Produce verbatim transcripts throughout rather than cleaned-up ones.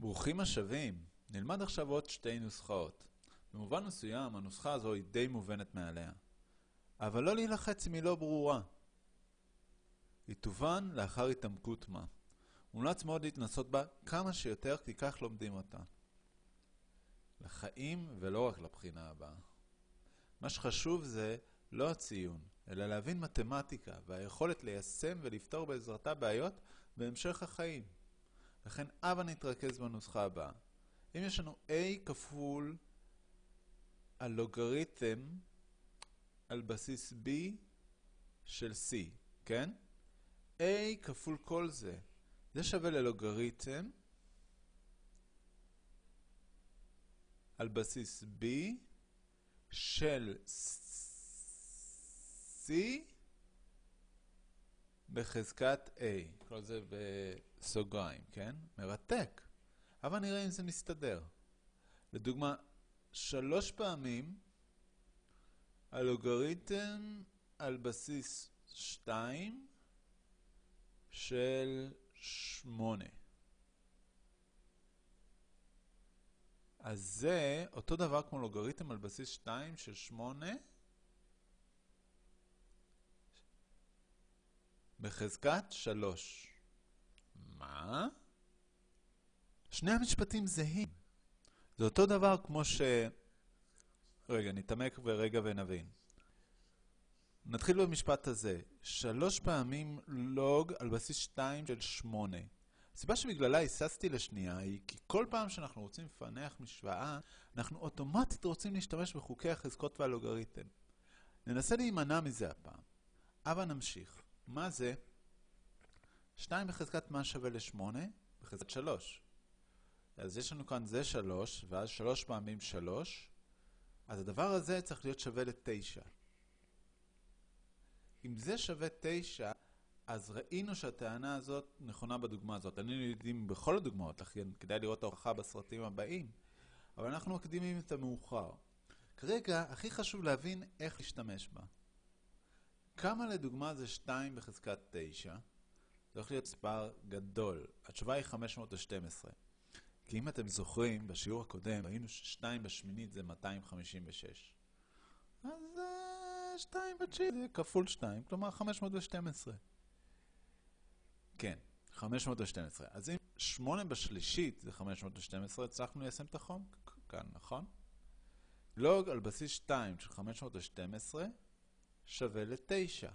ברוכים השבים. נלמד עכשיו עוד שתי נוסחאות. במובן מסוים הנוסחה הזו היא די מובנת מעליה. אבל לא להילחץ אם היא לא ברורה. היא תובן לאחר התעמקות מה. מומלץ מאוד להתנסות בה כמה שיותר כי כך לומדים אותה. לחיים ולא רק לבחינה הבאה. מה שחשוב זה לא הציון, אלא להבין מתמטיקה והיכולת ליישם ולפתור בעזרתה בעיות בהמשך החיים. לכן הבה נתרכז בנוסחה הבאה. אם יש לנו a כפול הלוגריתם על בסיס b של c, כן? a כפול כל זה, זה שווה ללוגריתם על בסיס b של c בחזקת a. כל זה בסוגריים, כן? מרתק. אבל נראה אם זה מסתדר. לדוגמה, שלוש פעמים הלוגריתם על בסיס שתיים של שמונה. אז זה אותו דבר כמו לוגריתם על בסיס שתיים של שמונה בחזקת שלוש. מה? שני המשפטים זהים. זה אותו דבר כמו ש... רגע, נתעמק ורגע ונבין. נתחיל במשפט הזה. שלוש פעמים לוג על בסיס שתיים של שמונה. הסיבה שבגללה היססתי לשנייה היא כי כל פעם שאנחנו רוצים לפענח משוואה, אנחנו אוטומטית רוצים להשתמש בחוקי החזקות והלוגריתם. ננסה להימנע מזה הפעם. אבל נמשיך. מה זה? שתיים בחזקת מה שווה ל-שמונה? בחזקת שלוש. אז יש לנו כאן זה שלוש, ואז שלוש פעמים שלוש. אז הדבר הזה צריך להיות שווה ל-תשע. אם זה שווה תשע, אז ראינו שהטענה הזאת נכונה בדוגמה הזאת. אני יודעים בכל הדוגמאות, לכן כדאי לראות ההוכחה בסרטים הבאים. אבל אנחנו מקדימים את המאוחר. כרגע, הכי חשוב להבין איך להשתמש בה. כמה לדוגמה זה שתיים בחזקת תשע? זה הולך להיות מספר גדול. התשובה היא חמש מאות ושתים עשרה. כי אם אתם זוכרים, בשיעור הקודם, ראינו ש-שתיים בשמינית זה מאתיים חמישים ושש. אז שתיים בתשיעית זה כפול שתיים, כלומר חמש מאות ושתים עשרה. כן, חמש מאות ושתים עשרה. אז אם שמונה בשלישית זה חמש מאות ושתים עשרה, הצלחנו ליישם את החום כאן, נכון? לוג על בסיס שתיים של חמש מאות ושתים עשרה שווה ל-תשע.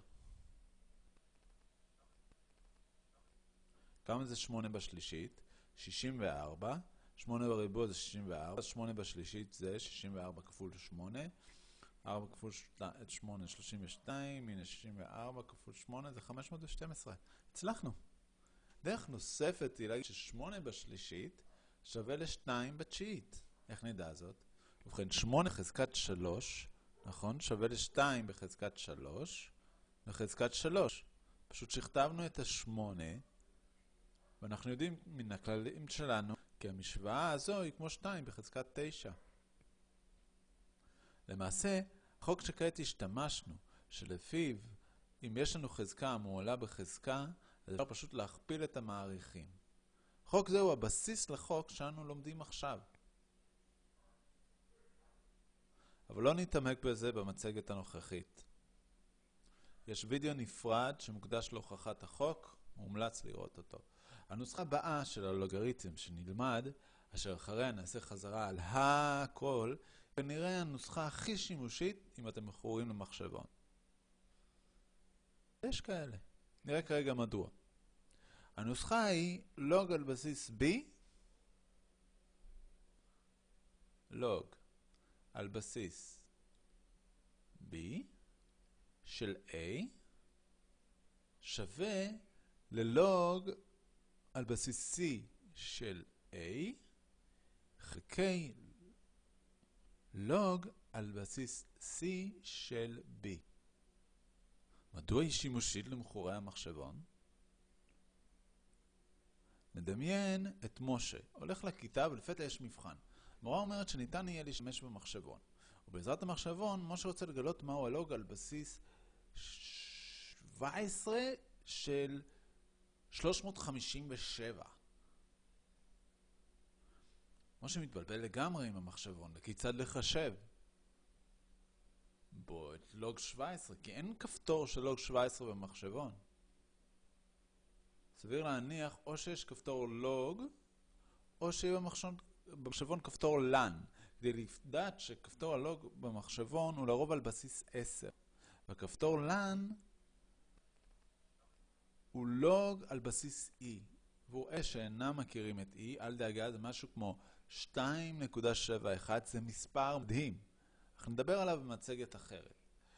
כמה זה שמונה בשלישית? שישים וארבע. שמונה בריבוע זה שישים וארבע. שמונה בשלישית זה שישים וארבע כפול שמונה. ארבע כפול שמונה, שלושים ושתיים. הנה שישים וארבע כפול שמונה זה חמש מאות ושתים עשרה. הצלחנו. דרך נוספת היא להגיד ש-שמונה בשלישית שווה ל-שתיים בתשיעית. איך נדע זאת? ובכן, שמונה בחזקת שלוש, נכון? שווה ל-שתיים בחזקת שלוש בחזקת שלוש. פשוט שכתבנו את ה-שמונה, ואנחנו יודעים מן הכללים שלנו כי המשוואה הזו היא כמו שתיים בחזקת תשע. למעשה, החוק שכעת השתמשנו, שלפיו אם יש לנו חזקה המועלה בחזקה, אז אפשר פשוט להכפיל את המעריכים. חוק זהו הבסיס לחוק שאנו לומדים עכשיו. אבל לא נתעמק בזה במצגת הנוכחית. יש וידאו נפרד שמוקדש להוכחת החוק, מומלץ לראות אותו. הנוסחה הבאה של הלוגריתם שנלמד, אשר אחריה נעשה חזרה על הכל, ונראה הנוסחה הכי שימושית אם אתם מכורים למחשבון. יש כאלה. נראה כרגע מדוע. הנוסחה היא לוג על בסיס b, לוג על בסיס b של a שווה ללוג על בסיס c של a חלקי לוג על בסיס c של b. מדוע היא שימושית למכורי המחשבון? נדמיין את משה. הולך לכיתה ולפתע יש מבחן. המורה אומרת שניתן יהיה להשתמש במחשבון. ובעזרת המחשבון, משה רוצה לגלות מהו הלוג על בסיס שבע עשרה של שלוש מאות חמישים ושבע. או שמתבלבל לגמרי עם המחשבון, וכיצד לחשב בו את לוג שבע עשרה, כי אין כפתור של לוג שבע עשרה במחשבון. סביר להניח או שיש כפתור לוג, או שיהיה במחשבון, במחשבון כפתור לן, כדי לדעת שכפתור הלוג במחשבון הוא לרוב על בסיס עשר. וכפתור לן הוא לוג על בסיס E. עבור אלה שאינם מכירים את E, אל דאגה, זה משהו כמו שתיים נקודה שבע אחת, זה מספר מדהים. אנחנו נדבר עליו במצגת אחרת.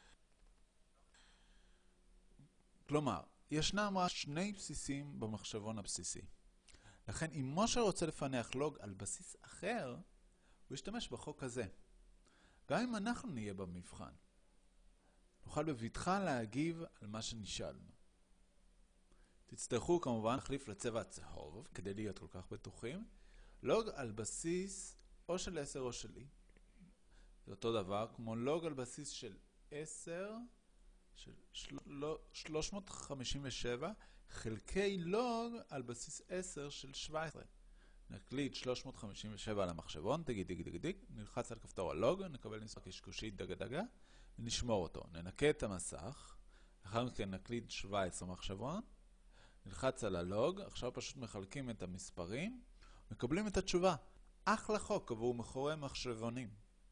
כלומר, ישנם רק שני בסיסים במחשבון הבסיסי. לכן, אם משה רוצה לפענח לוג על בסיס אחר, הוא ישתמש בחוק הזה. גם אם אנחנו נהיה במבחן, נוכל בבטחה להגיב על מה שנשאלנו. תצטרכו כמובן להחליף לצבע הצהוב, כדי להיות כל כך בטוחים. לוג על בסיס או של עשר או של E. זה אותו דבר כמו לוג על בסיס של עשר, של שלוש מאות חמישים ושבע, חלקי לוג על בסיס עשר של שבע עשרה. נקליד שלוש מאות חמישים ושבע על המחשבון, תגיד דיג דיג דיג, נלחץ על כפתור הלוג, נקבל מספר קשקושית דגה דגה, ונשמור אותו. ננקה את המסך, אחר מכן נקליד שבע עשרה מחשבון, נלחץ על הלוג, עכשיו פשוט מחלקים את המספרים, מקבלים את התשובה. אחלה חוק עבור מחורי מחשבונים.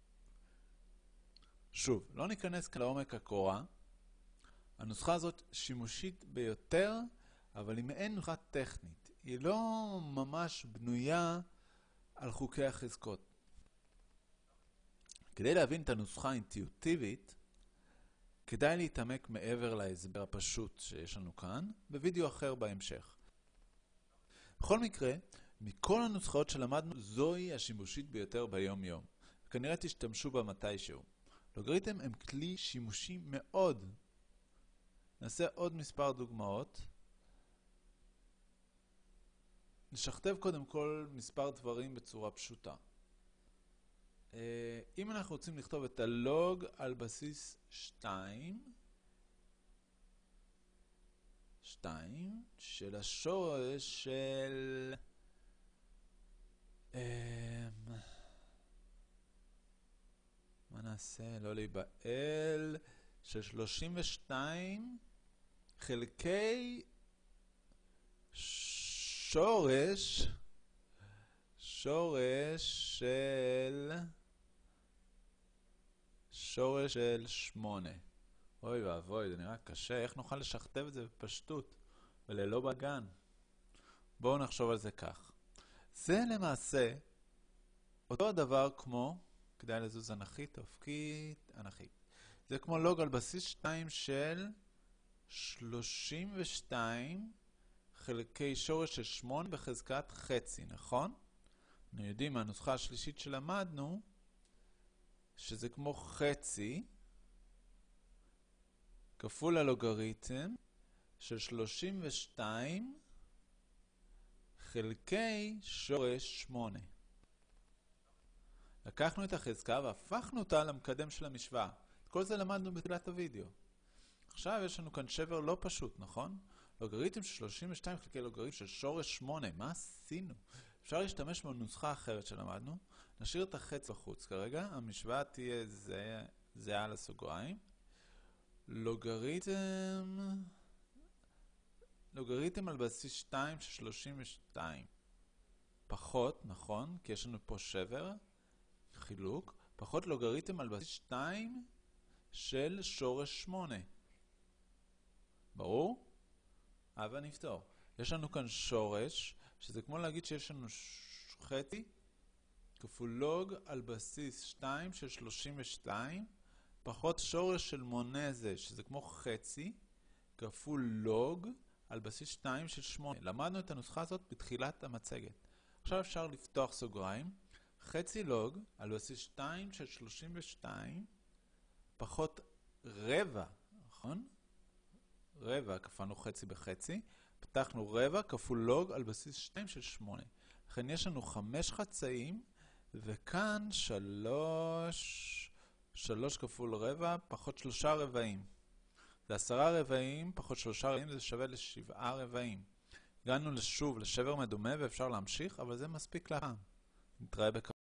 שוב, לא ניכנס כאן לעומק הקורה. הנוסחה הזאת שימושית ביותר, אבל היא מעין נוסחה טכנית. היא לא ממש בנויה על חוקי החזקות. כדי להבין את הנוסחה האינטואיטיבית, כדאי להתעמק מעבר להסבר הפשוט שיש לנו כאן, בווידאו אחר בהמשך. בכל מקרה, מכל הנוסחאות שלמדנו, זוהי השימושית ביותר ביום יום. כנראה תשתמשו בה מתישהו. לוגריתם הם כלי שימושי מאוד. נעשה עוד מספר דוגמאות. נשכתב קודם כל מספר דברים בצורה פשוטה. אם אנחנו רוצים לכתוב את הלוג על בסיס שתיים, שתיים של השורש של מה נעשה? לא להיבעל, של שלושים ושתיים חלקי שורש שורש של שורש של שמונה. אוי ואבוי, זה נראה קשה. איך נוכל לשכתב את זה בפשטות וללא בגן? בואו נחשוב על זה כך. זה למעשה אותו הדבר כמו, כדאי לזוז אנכית, אופקית, אנכית. זה כמו לוג על בסיס שתיים של שלושים ושתיים חלקי שורש של שמונה בחזקת חצי, נכון? אנחנו יודעים מהנוסחה השלישית שלמדנו, שזה כמו חצי כפול הלוגריתם של שלושים ושתיים חלקי שורש שמונה. לקחנו את החזקה והפכנו אותה למקדם של המשוואה. את כל זה למדנו בתחילת הוידאו. עכשיו יש לנו כאן שבר לא פשוט, נכון? לוגריתם של שלושים ושתיים חלקי לוגריתם של שורש שמונה. מה עשינו? אפשר להשתמש בנוסחה אחרת שלמדנו. נשאיר את החץ בחוץ כרגע. המשוואה תהיה זה, זהה לסוגריים. לוגריתם... לוגריתם על בסיס שתיים של שלושים ושתיים. פחות, נכון? כי יש לנו פה שבר. חילוק. פחות לוגריתם על בסיס שתיים של שורש שמונה. ברור? אבל נפתור. יש לנו כאן שורש, שזה כמו להגיד שיש לנו חצי כפול לוג על בסיס שתיים של שלושים ושתיים, פחות שורש של מונה זה, שזה כמו חצי כפול לוג על בסיס שתיים של שמונה. למדנו את הנוסחה הזאת בתחילת המצגת. עכשיו אפשר לפתוח סוגריים. חצי לוג על בסיס שתיים של שלושים ושתיים פחות רבע, נכון? רבע, כפלנו חצי בחצי, פתחנו רבע כפול לוג על בסיס שתיים של שמונה. לכן יש לנו חמש חצאים, וכאן שלוש, שלוש כפול רבע פחות שלושה רבעים. זה עשרה רבעים פחות שלושה רבעים, זה שווה לשבעה רבעים. הגענו לשוב לשבר מדומה ואפשר להמשיך, אבל זה מספיק להפעם. נתראה בקרוב.